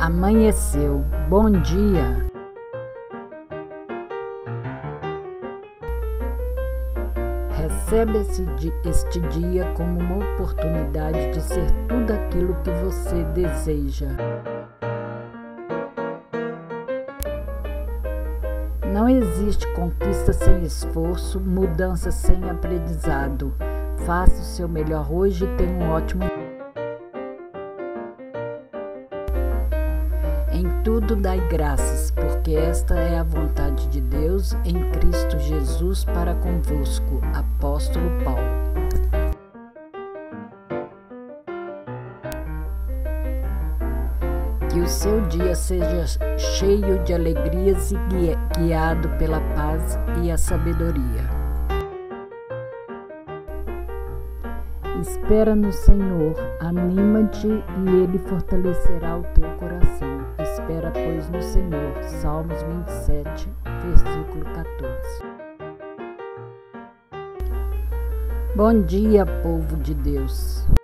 Amanheceu. Bom dia. Recebe este dia como uma oportunidade de ser tudo aquilo que você deseja. Não existe conquista sem esforço, mudança sem aprendizado. Faça o seu melhor hoje e tenha um ótimo dia. Em tudo dai graças, porque esta é a vontade de Deus em Cristo Jesus para convosco. Apóstolo Paulo. Que o seu dia seja cheio de alegrias e guiado pela paz e a sabedoria. Espera no Senhor, anima-te e Ele fortalecerá o teu coração. Espera, pois, no Senhor. Salmos 27, versículo 14. Bom dia, povo de Deus.